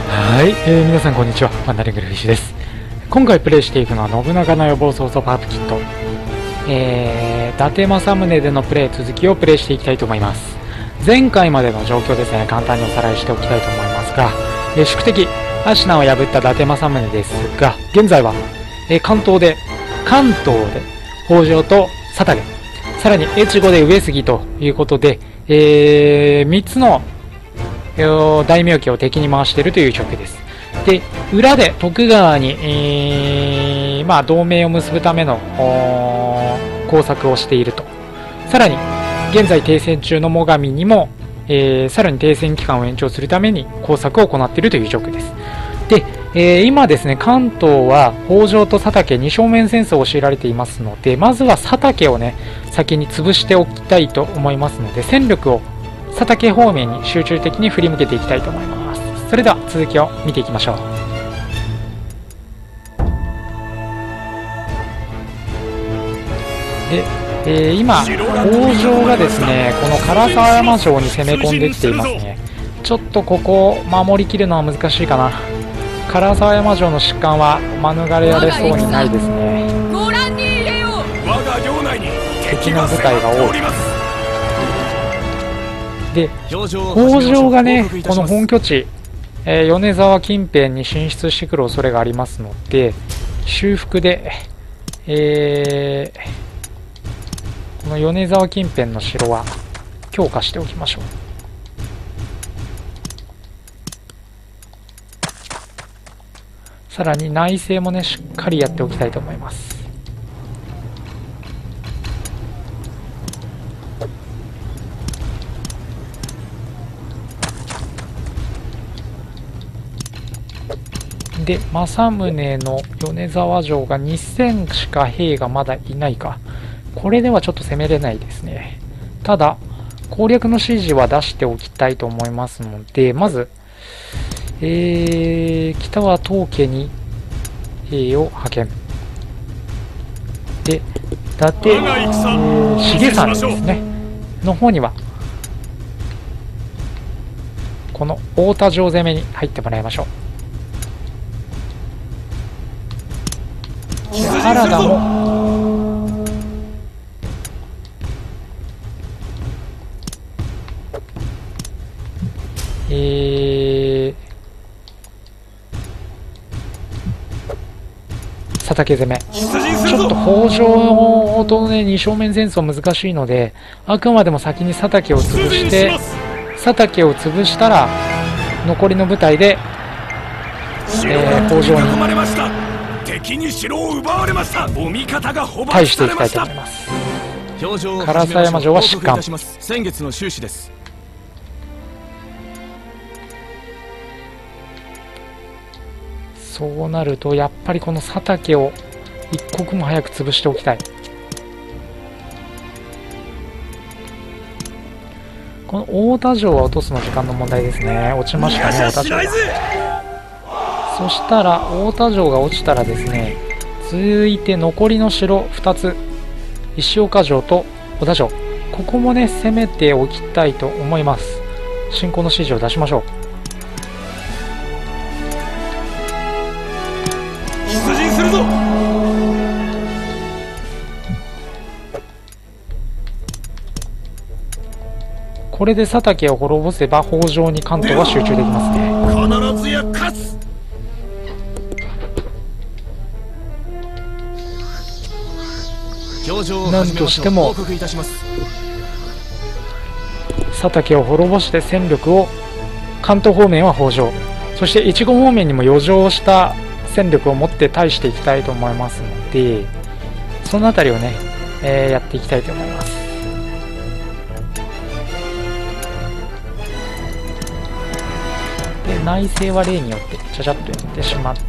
はい、皆さんこんにちは。ワンダリングルフィッシュです。今回プレイしていくのは信長の予防操作パープキット、伊達政宗でのプレイ続きをプレイしていきたいと思います。前回までの状況ですね、簡単におさらいしておきたいと思いますが、宿敵アシナを破った伊達政宗ですが、現在は、関東で北条と佐竹、さらに越後で上杉ということで、3つの大名家を敵に回しているという状況です。で、裏で徳川に、同盟を結ぶための工作をしていると。さらに現在停戦中の最上にも、さらに停戦期間を延長するために工作を行っているという状況です。で、今ですね、関東は北条と佐竹二正面戦争を強いられていますので、まずは佐竹をね先に潰しておきたいと思いますので、戦力を佐竹方面に集中的に振り向けていきたいと思います。それでは続きを見ていきましょう。で、今北条がですねこの唐沢山城に攻め込んできていますね。ちょっとここを守りきるのは難しいかな。唐沢山城の疾患は免れられそうにないですね。敵の部隊が多いで、北条がねこの本拠地、米沢近辺に進出してくる恐れがありますので、修復で、この米沢近辺の城は強化しておきましょう。さらに内政もねしっかりやっておきたいと思います。で、政宗の米沢城が2000しか兵がまだいないか。これではちょっと攻めれないですね。ただ攻略の指示は出しておきたいと思いますので、まず北は当家に兵を派遣で、伊達重さんですねの方にはこの太田城攻めに入ってもらいましょう。原田も佐竹攻め、ちょっと北条とね二正面戦争難しいので、あくまでも先に佐竹を潰して、佐竹を潰したら残りの部隊で、北条に対していきたいと思います。唐沢山城は疾患。 先月の収支です。 そうなるとやっぱりこの佐竹を一刻も早く潰しておきたい。この太田城は落とすの時間の問題ですね。落ちましたね、太田城が。そしたら太田城が落ちたらですね、続いて残りの城2つ、石岡城と小田城、ここもね攻めておきたいと思います。進行の指示を出しましょう。 出陣するぞ。 これで佐竹を滅ぼせば北条に関東は集中できますね。 必ずや勝つ。 なんとしても佐竹を滅ぼして戦力を、関東方面は北条、そして越後方面にも余剰した戦力を持って対していきたいと思いますので、そのあたりをね、やっていきたいと思います。で、内政は例によってちゃちゃっとやってしまって、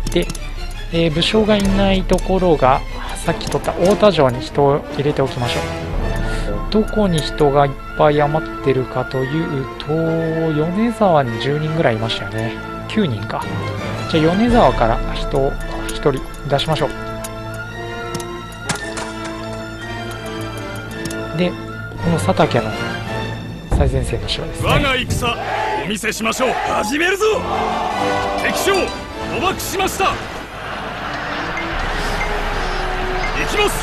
武将がいないところがさっき取った太田城に人を入れておきましょう。どこに人がいっぱい余ってるかというと、米沢に10人ぐらいいましたよね。9人か。じゃあ米沢から人を1人出しましょう。で、この佐竹の最前線の城ですね。 お見せしましょう。始めるぞ。敵将捕獲しました。行きます。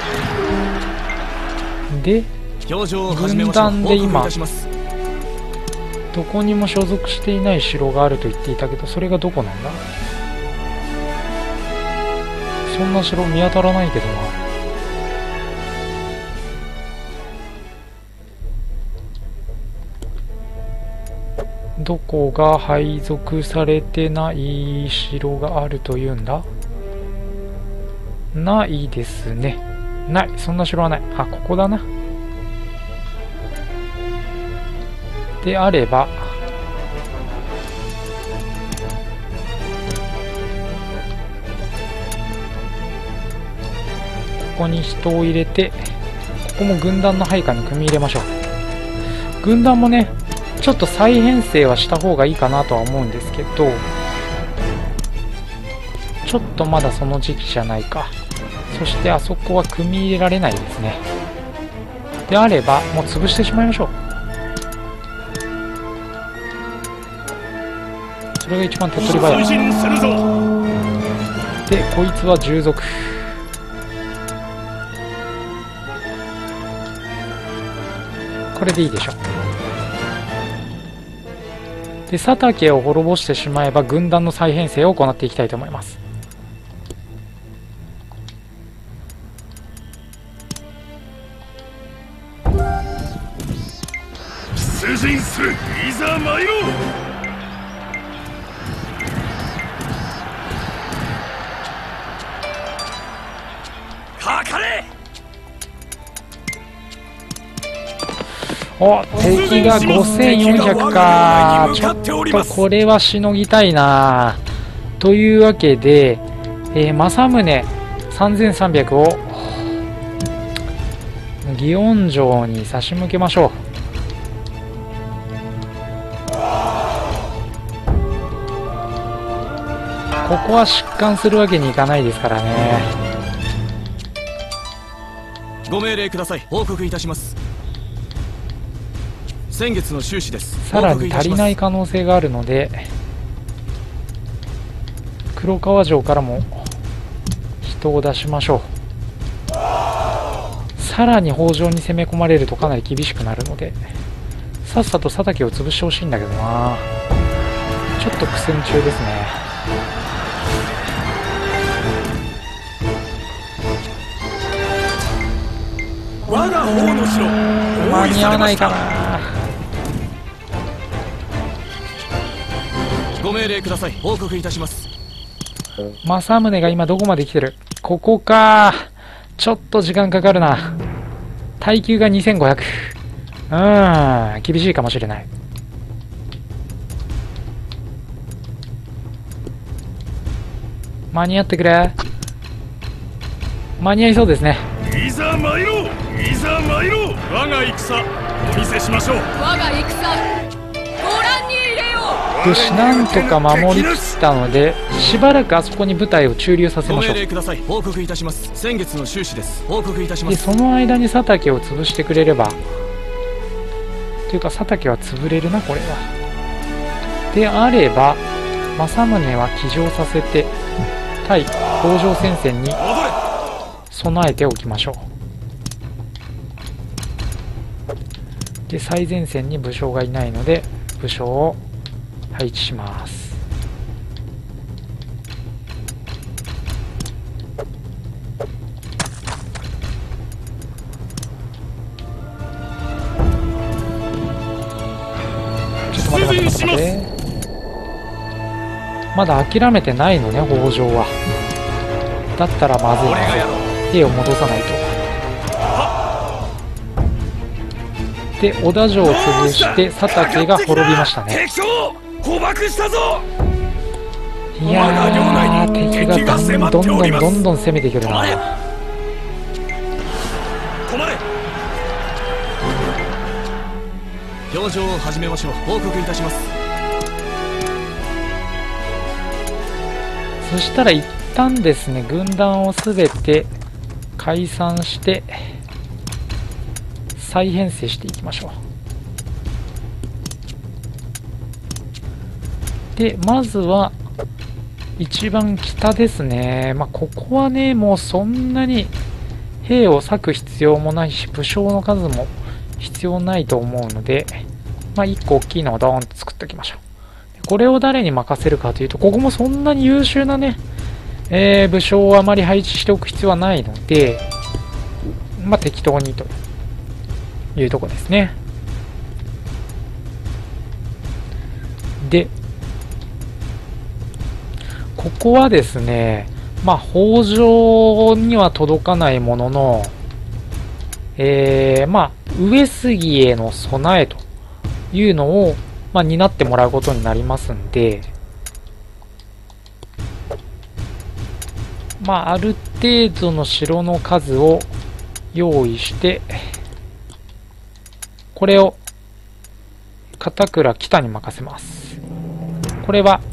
で、 表情を始めましょう。 軍団で今報告いたします。 どこにも所属していない城があると言っていたけど、それがどこなんだ。そんな城見当たらないけどな。どこが配属されてない城があるというんだ。ないですね。ない、そんな城はない。あ、ここだな。であれば、ここに人を入れて、ここも軍団の配下に組み入れましょう。軍団もね、ちょっと再編成はした方がいいかなとは思うんですけど、ちょっとまだその時期じゃないか。そしてあそこは組み入れられないですね。であればもう潰してしまいましょう。それが一番手っ取り早い。でこいつは従属。これでいいでしょう。で佐竹を滅ぼしてしまえば軍団の再編成を行っていきたいと思います。 出陣する。いざ参ろう。かかれ。 お、敵が5400か。ちょっとこれはしのぎたいな。というわけで、政宗3300を祇園城に差し向けましょう。ここは疾患するわけにいかないですからね。 ご命令ください。報告いたします。先月の収支です。 さらに足りない可能性があるので、黒川城からも人を出しましょう。さらに北条に攻め込まれるとかなり厳しくなるので、さっさと佐竹を潰してほしいんだけどな。ちょっと苦戦中ですね。 我が方の城間に合わないかな。 ご命令ください。報告いたします。 政宗が今どこまで来てる。ここか。ちょっと時間かかるな。耐久が2500。厳しいかもしれない。間に合ってくれ。間に合いそうですね。 いざ参ろう。いざ参ろう。我が戦お見せしましょう。我が戦ご覧に入れよう。 よし、なんとか守りきったので、しばらくあそこに部隊を駐留させましょう。 ご命令ください。報告いたします。先月の収支です。報告いたしま。 ですその間に佐竹を潰してくれれば、というか佐竹は潰れるな、これは。であれば政宗は騎乗させて対北条戦線に備えておきましょう。で最前線に武将がいないので武将を配置します。ちょっと待ってまだ諦めてないのね、北条は。だったらまずいな。兵を戻さないと。で織田城を潰して佐竹が滅びましたね。いやー、敵がどんどん攻めてくるな。 表情を始めましょう。報告いたします。 そしたら一旦ですね、軍団をすべて解散して再編成していきましょで、まずは、一番北ですね。ここはね、もうそんなに兵を割く必要もないし、武将の数も必要ないと思うので、1個大きいのをドーンと作っておきましょう。これを誰に任せるかというと、ここもそんなに優秀なね、武将をあまり配置しておく必要はないので、適当にというところですね。で、ここはですね、北条には届かないものの、上杉への備えというのを、担ってもらうことになりますんで、ある程度の城の数を用意して、これを片倉北に任せます。これは、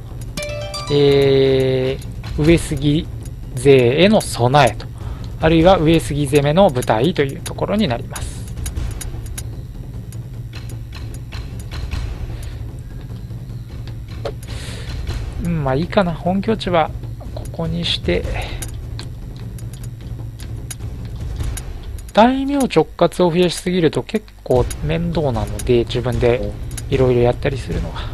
上杉勢への備えと、あるいは上杉攻めの部隊というところになります。いいかな。本拠地はここにして、大名直轄を増やしすぎると結構面倒なので、自分でいろいろやったりするのが。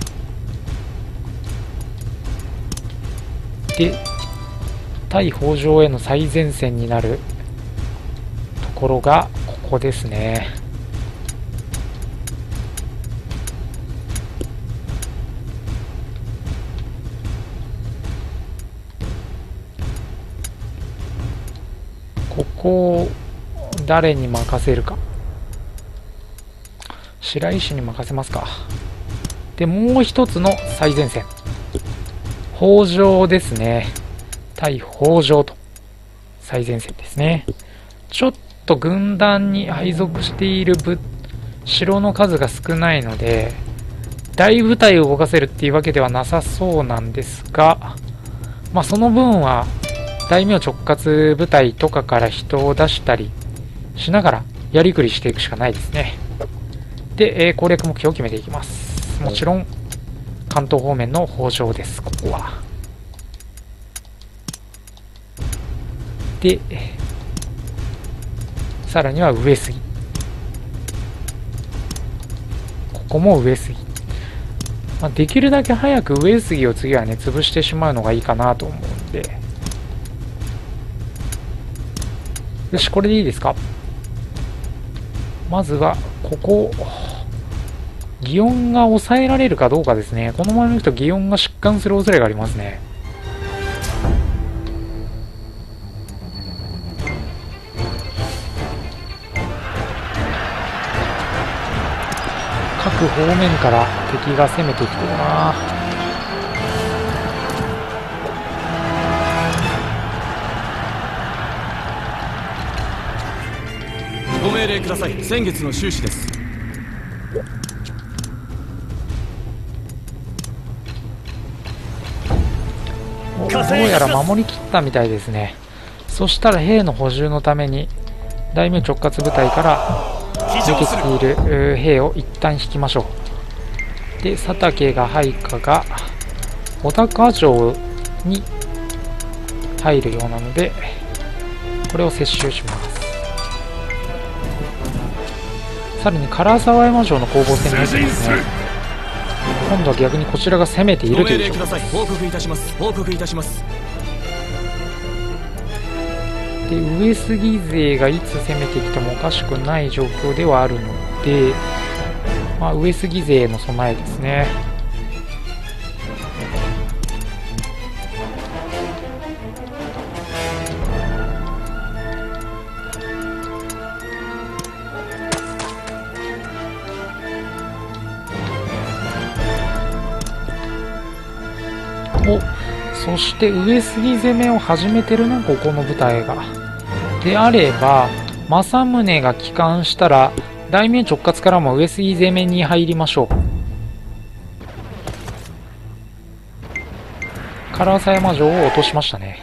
で、対北条への最前線になるところがここですね。ここを誰に任せるか。白石に任せますか。で、もう一つの最前線。北条ですね。対北条と最前線ですね。ちょっと軍団に配属している城の数が少ないので、大部隊を動かせるっていうわけではなさそうなんですが、その分は大名直轄部隊とかから人を出したりしながらやりくりしていくしかないですね。で、攻略目標を決めていきます。もちろん関東方面の北条です。ここはで、さらには上杉、ここも上杉、できるだけ早く上杉を次はね潰してしまうのがいいかなと思うんで、よし、これでいいですか。まずはここ祇園が抑えられるかどうかですね。このままいくと祇園が疾患する恐れがありますね。各方面から敵が攻めてきてるな。 ご命令ください。先月の収支です。 どうやら守りきったみたいですね。そしたら兵の補充のために大名直轄部隊から出てきている兵を一旦引きましょう。で、佐竹が配下が小高城に入るようなので、これを接収します。さらに唐沢山城の攻防戦に入ってますね。今度は逆にこちらが攻めているという状況です。 報告いたします。報告いたします。 で、上杉勢がいつ攻めてきてもおかしくない状況ではあるので、上杉勢への備えですね。そして上杉攻めを始めてるな、ここの部隊が。であれば、政宗が帰還したら大名直轄からも上杉攻めに入りましょう。唐沢山城を落としましたね。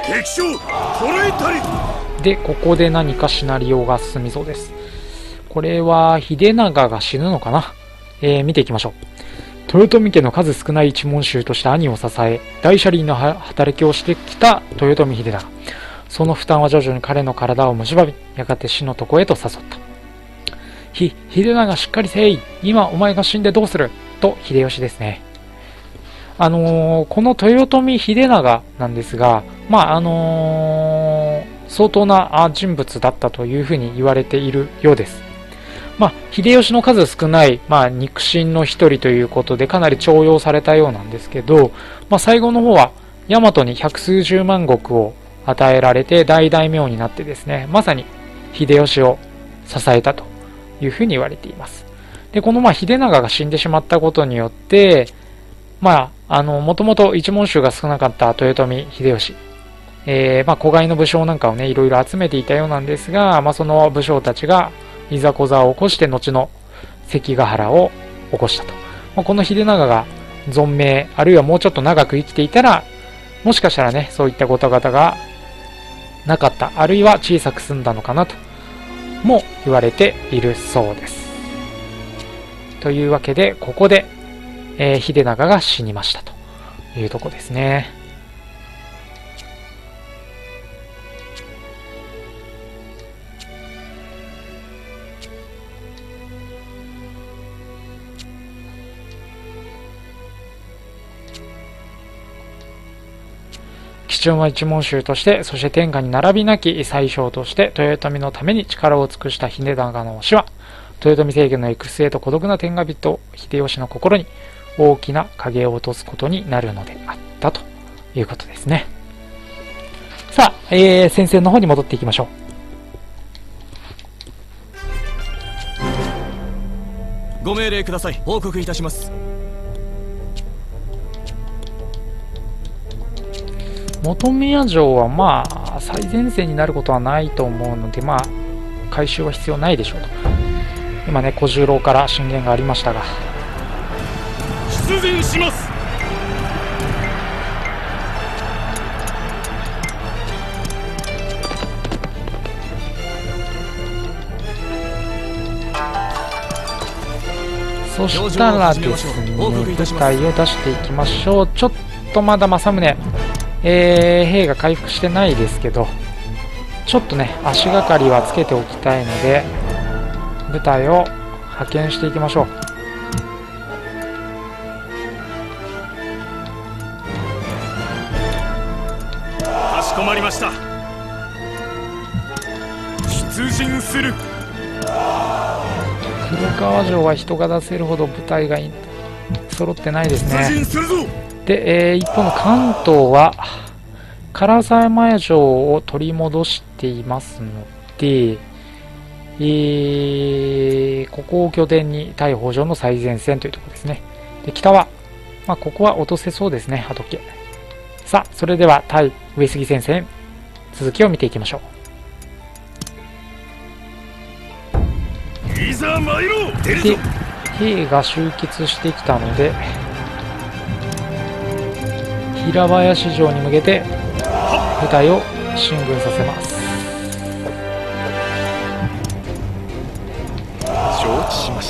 で、ここで何かシナリオが進みそうです。これは秀長が死ぬのかな。見ていきましょう。 豊臣家の数少ない一門衆として兄を支え、大車輪の働きをしてきた豊臣秀長。その負担は徐々に彼の体を蝕み、やがて死の床へと誘った。秀長しっかりせい、今お前が死んでどうすると秀吉ですね。この豊臣秀長なんですが、相当な人物だったというふうに言われているようです。秀吉の数少ない、肉親の一人ということでかなり重用されたようなんですけど、最後の方は大和に百数十万石を与えられて大大名になってですね、まさに秀吉を支えたというふうに言われています。で、この秀長が死んでしまったことによって、もともと一門衆が少なかった豊臣秀吉、子飼いの武将なんかをね、いろいろ集めていたようなんですが、その武将たちがいざこざを起こして後の関ヶ原を起こしたと。この秀長が存命、あるいはもうちょっと長く生きていたら、もしかしたらね、そういったごたごたがなかった、あるいは小さく済んだのかなとも言われているそうです。というわけで、ここで、秀長が死にましたというとこですね。貴重な一門衆として、そして天下に並びなき宰相として豊臣のために力を尽くした秀長の死は、豊臣政権の行く末と孤独な天下人秀吉の心に大きな影を落とすことになるのであったということですね。さあ、戦線の方に戻っていきましょう。ご命令ください。報告いたします。 本宮城は最前線になることはないと思うので、回収は必要ないでしょうと。今ね、小十郎から進言がありましたが、 出陣します。 そしたらですね、部隊を出していきましょう。ちょっとまだ政宗、兵が回復してないですけど、ちょっとね、足がかりはつけておきたいので、部隊を派遣していきましょう。 かしこまりました。出陣する。 黒川城は人が出せるほど部隊が揃ってないですね。 出陣するぞ。 で、一方の関東は唐沢山城を取り戻していますので、ここを拠点に対北条の最前線というところですね。で、北は、ここは落とせそうですね、畑。さあ、それでは対上杉戦線、続きを見ていきましょう。いざ参ろう。 で、兵が集結してきたので、平林城に向けて部隊を進軍させます。 承知しました。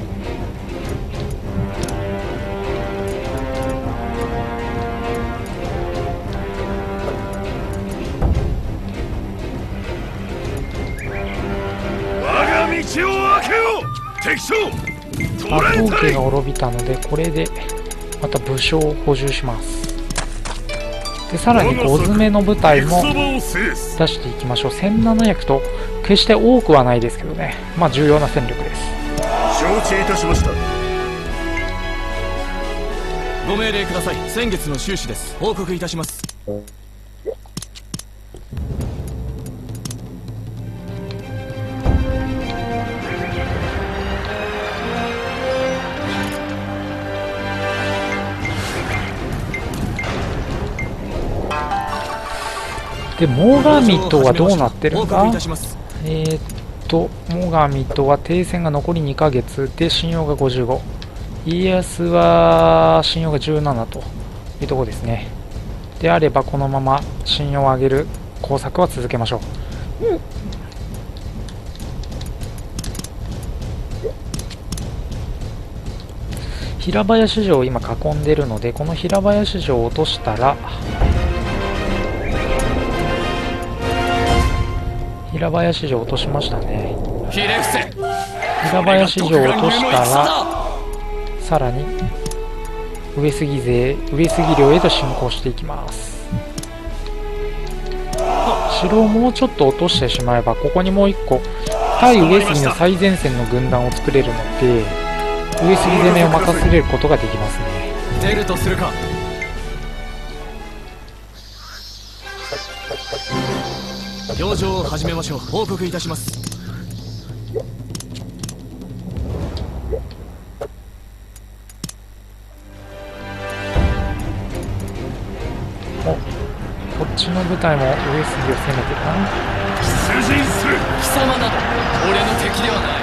我が道を開けよう。敵将東家が滅びたので、これでまた武将を補充します。で、さらに5詰めの部隊も出していきましょう。1700と決して多くはないですけどね、重要な戦力です。 承知いたしました。ご命令ください。先月の収支です。報告いたします。 で、最上とはどうなってるんだ。最上とは停戦が残り2ヶ月で信用が55、家康は信用が17というところですね。であればこのまま信用を上げる工作は続けましょう。 平林城を今囲んでるので、この平林城を落としたら、平林城を落としましたね。平林城を落としたら、さらに上杉領へと進行していきます。城をもうちょっと落としてしまえば、ここにもう1個対上杉の最前線の軍団を作れるので、上杉攻めを任せることができますね。 出るとするか。表情を始めましょう。報告いたします。 こっちの部隊も上杉を攻めてるな。 出陣する。貴様など俺の敵ではない。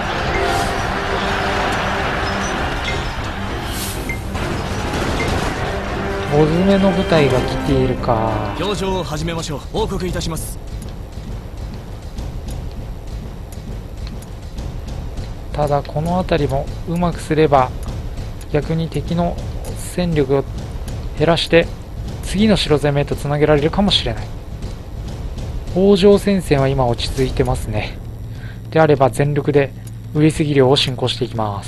5詰めの部隊が来ているか。 表情を始めましょう。報告いたします。 ただこの辺りもうまくすれば逆に敵の戦力を減らして次の城攻めへとつなげられるかもしれない。北条戦線は今落ち着いてますね。であれば全力で上杉領を進行していきます。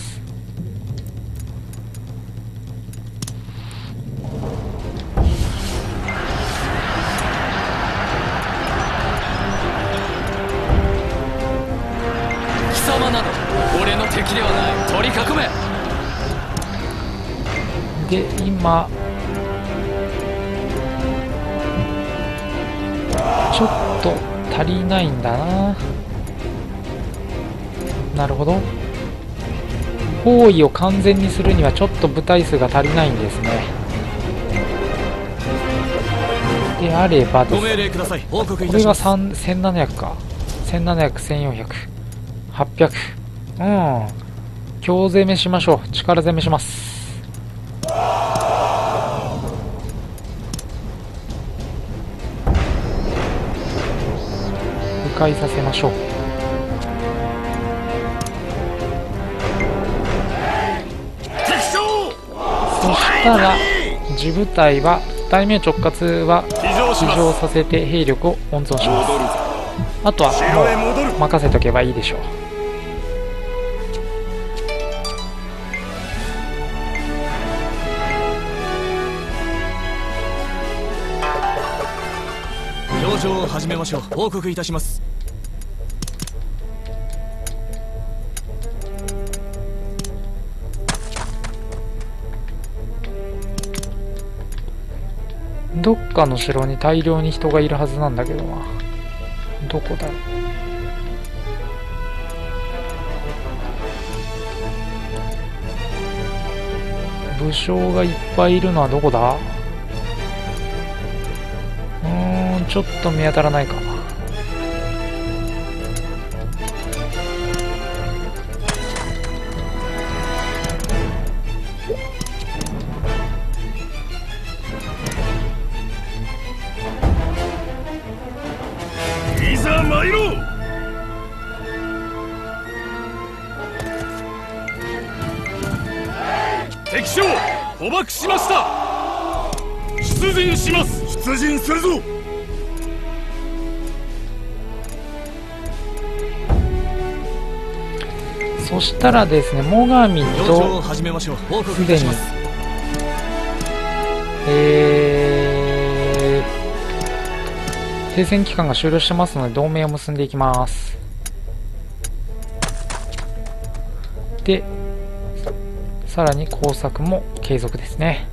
貴様など俺の敵ではない。取り囲め。 で今ちょっと足りないんだな。なるほど。包囲を完全にするにはちょっと部隊数が足りないんですね。であればですね、 ご命令ください。報告いこれがたします。 1700か。1700、1400、800。強攻めしましょう。力攻めします。迂回させましょう。そしたら自部隊は大名直轄は騎乗させて兵力を温存します。あとはもう任せとけばいいでしょう。 表情を始めましょう。報告いたします。 どっかの城に大量に人がいるはずなんだけどな。どこだろう。武将がいっぱいいるのはどこだ。ちょっと見当たらないか。 いざ参ろう。敵将捕獲しました。出陣します。出陣するぞ。 そしたらですね、最上とすでに停戦期間が終了してますので同盟を結んでいきます。でさらに工作も継続ですね。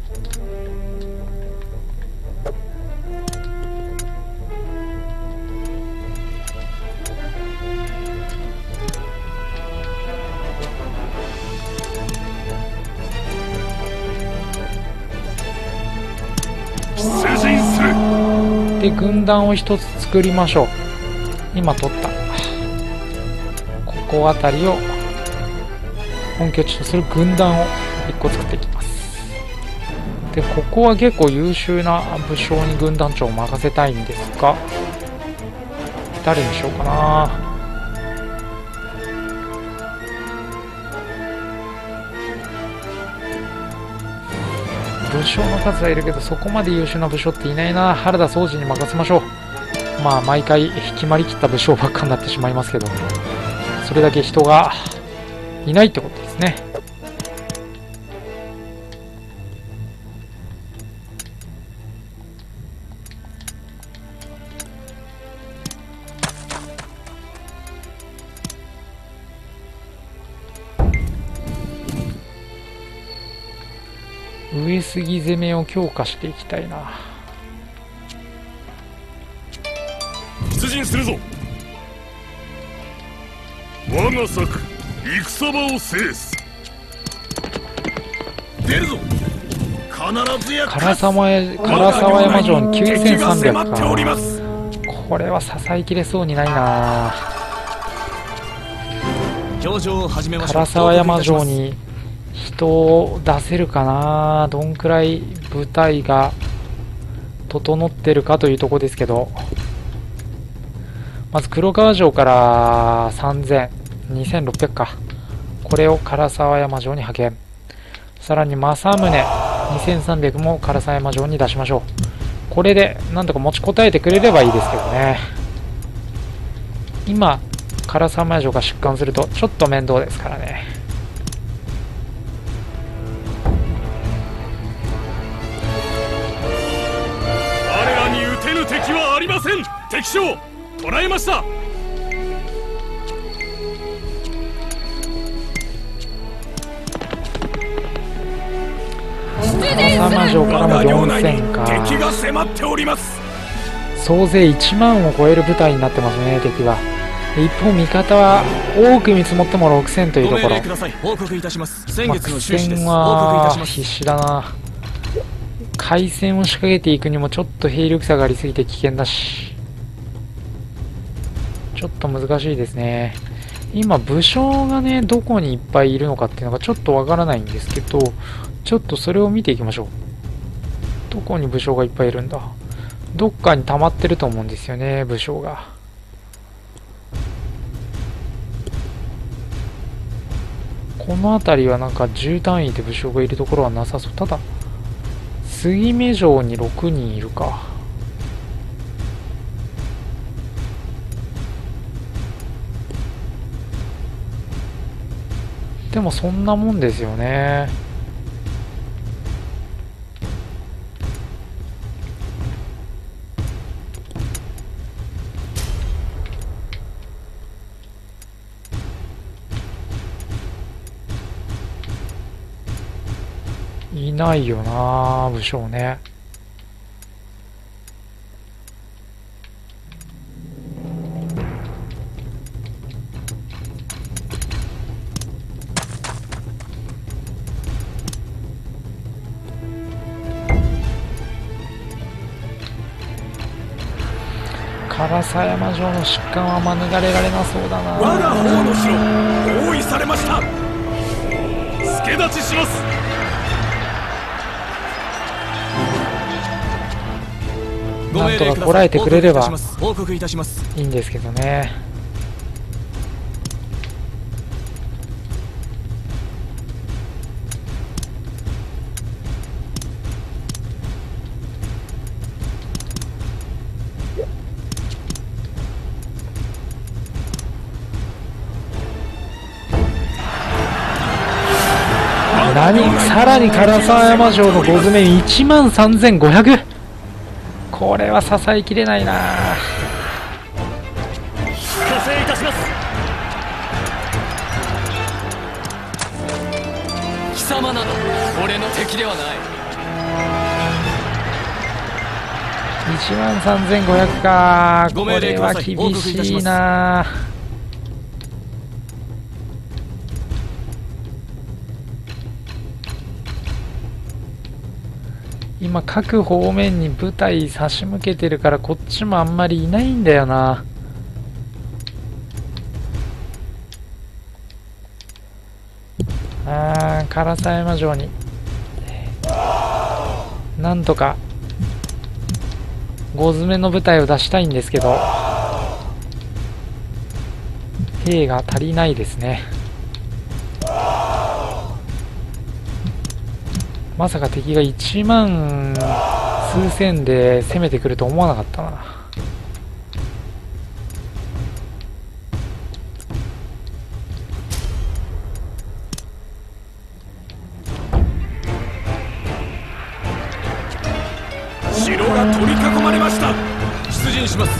で軍団を一つ作りましょう。今取ったここあたりを本拠地とする軍団を1個作っていきます。でここは結構優秀な武将に軍団長を任せたいんですが、誰にしようかな。 武将の数はいるけどそこまで優秀な武将っていないな。原田宗次に任せましょう。まあ毎回決まりきった武将ばっかになってしまいますけど、それだけ人がいないってことですね。上杉攻めを強化していきたいな。 出陣するぞ。我が策戦場を制す。出るぞ。必ずや唐沢山城に9300か。これは支えきれそうにないな。唐沢山城に人を出せるかな。どんくらい部隊が整ってるかというところですけど、まず黒川城から3000、2600か。これを唐沢山城に派遣。さらに政宗2300も唐沢山城に出しましょう。これでなんとか持ちこたえてくれればいいですけどね。今唐沢山城が出艦するとちょっと面倒ですからね。 我らに撃てぬ敵はありません。敵将捕らえました。 唐沢城からも4000か。 敵が迫っております。 総勢1万を超える部隊になってますね、敵は。一方味方は多く見積もっても6000というところ。苦戦は必死だな。海戦を仕掛けていくにもちょっと兵力差がありすぎて危険だし、ちょっと難しいですね。今武将がねどこにいっぱいいるのかっていうのがちょっとわからないんですけど、ちょっとそれを見ていきましょう。どこに武将がいっぱいいるんだ。どっかに溜まってると思うんですよね、武将が。この辺りはなんか10単位で武将がいるところはなさそう。ただ杉目城に6人いるか。でもそんなもんですよね。いないよな武将ね。唐沢山城の疾患は免れられなそうだな。 我が方の城包囲されました。助立ちします。 なんとかこらえてくれればいいんですけどね。さらに唐沢山城の5詰め13500。これは支えきれないな。 加勢いたします。貴様など俺の敵ではない。 13500か。これは厳しいな。今各方面に部隊差し向けてるからこっちもあんまりいないんだよな。唐沢山城になんとか5詰めの部隊を出したいんですけど兵が足りないですね。 まさか敵が1万数千で攻めてくると思わなかったな。 城が取り囲まれました。出陣します。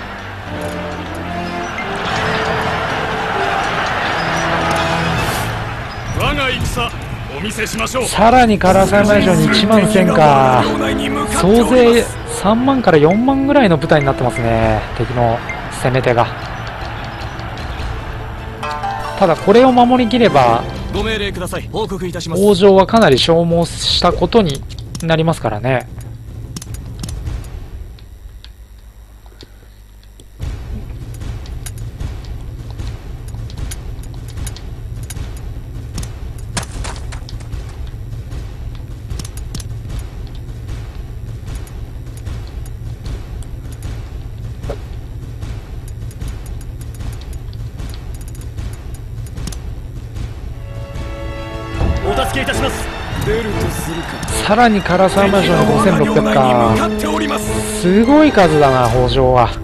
我が戦お見せしましょう。 さらに唐沢山城に1万1000か。総勢3万から4万ぐらいの部隊になってますね、敵の攻め手が。ただこれを守りきればご命令ください。報告いたします。 王城はかなり消耗したことになりますからね。 お助けいたします。出るとするか。 さらに唐沢山城の5600か。すごい数だな、北条は。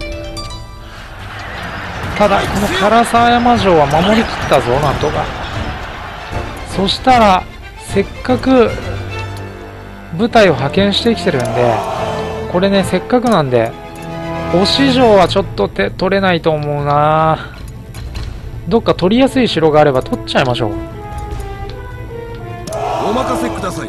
ただこの唐沢山城は守りきったぞ、なんとか。そしたらせっかく部隊を派遣してきてるんで、これね、せっかくなんで忍城はちょっと取れないと思うな。どっか取りやすい城があれば取っちゃいましょう。 お任せください。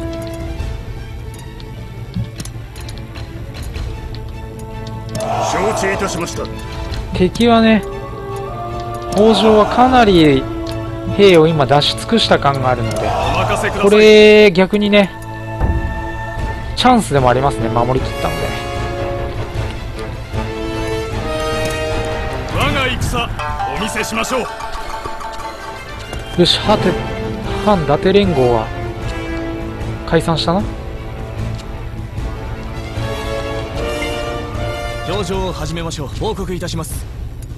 承知いたしました。 敵はね、北条はかなり兵を今出し尽くした感があるので、これ逆にねチャンスでもありますね、守りきったので。 我が戦お見せしましょう。 よし、反伊達連合は解散したな。 表情を始めましょう。報告いたします。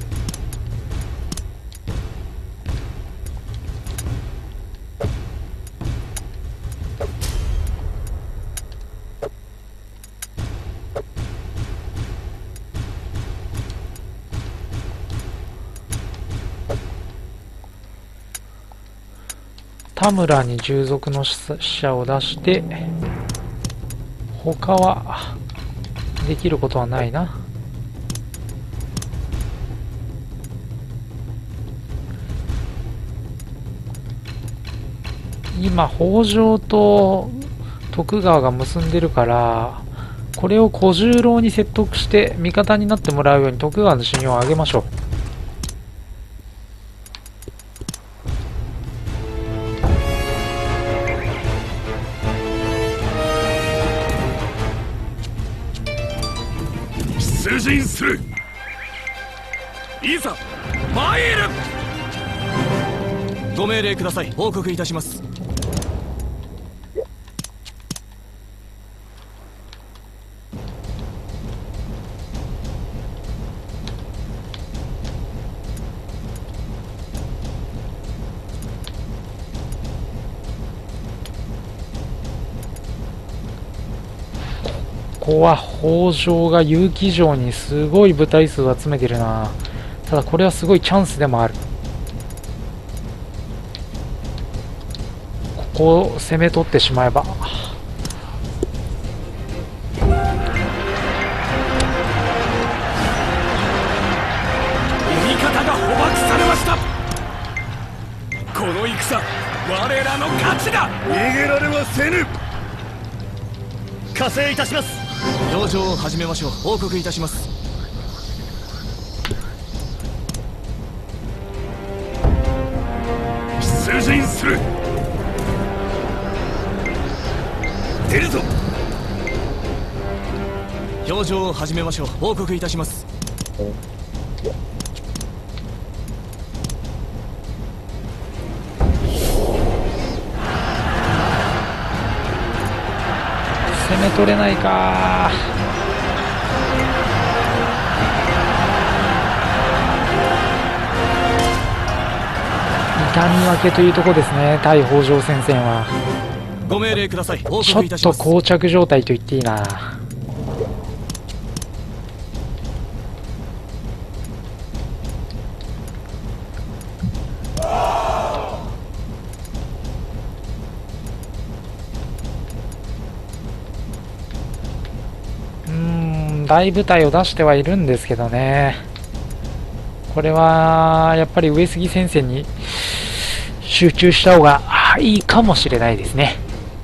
田村に従属の使者を出して、他はできることはないな。今北条と徳川が結んでるから、これを小十郎に説得して味方になってもらうように徳川の信用を上げましょう。 出陣する。いざ参る。ご命令ください。報告いたします。 ここは北条が結城城にすごい部隊数を集めてるな。ただこれはすごいチャンスでもある。ここを攻め取ってしまえば。 味方が捕獲されました。この戦我らの勝ちだ。逃げられはせぬ。加勢いたします。表情を始めましょう。報告いたします。出陣する。出るぞ。表情を始めましょう。報告いたします。 攻め取れないか。痛み分けというところですね、対北条戦線は。 ご命令ください。報ちょっ告いたします。 と膠着状態と言っていいな。大部隊を出してはいるんですけどね。これはやっぱり上杉戦線に集中した方がいいかもしれないですね。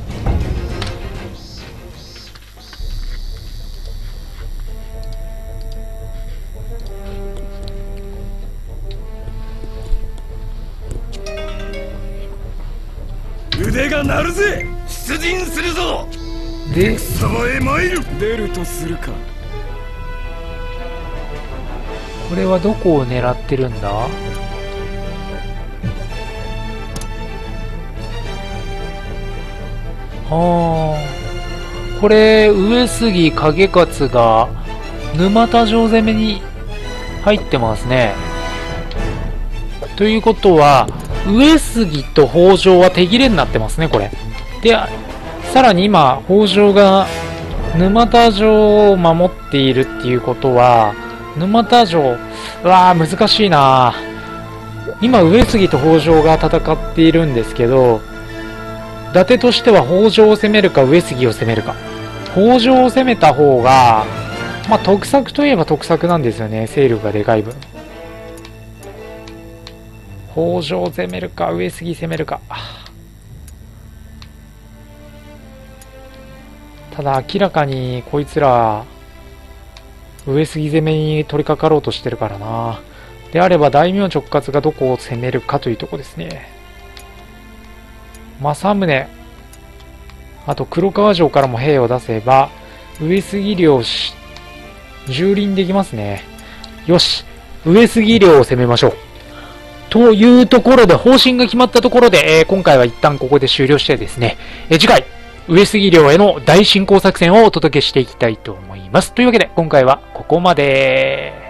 腕が鳴るぜ。出陣するぞ。 で、 戦場へ参る。出るとするか。 これはどこを狙ってるんだ？これ上杉景勝が沼田城攻めに入ってますね。ということは上杉と北条は手切れになってますね、これ。で、さらに今北条が沼田城を守っているっていうことは、沼田城、難しいな。今上杉と北条が戦っているんですけど、伊達としては北条を攻めるか上杉を攻めるか。北条を攻めた方が得策といえば得策なんですよね、勢力がでかい分。北条を攻めるか上杉攻めるか。ただ明らかにこいつら上杉攻めに取り掛かろうとしてるからな。であれば大名直轄がどこを攻めるかというとこですね。政宗、あと黒川城からも兵を出せば上杉領蹂躙できますね。よし、上杉領を攻めましょうというところで、方針が決まったところで、今回は一旦ここで終了してですね、次回上杉領への大進攻作戦をお届けしていきたいと思います。というわけで今回はここまで。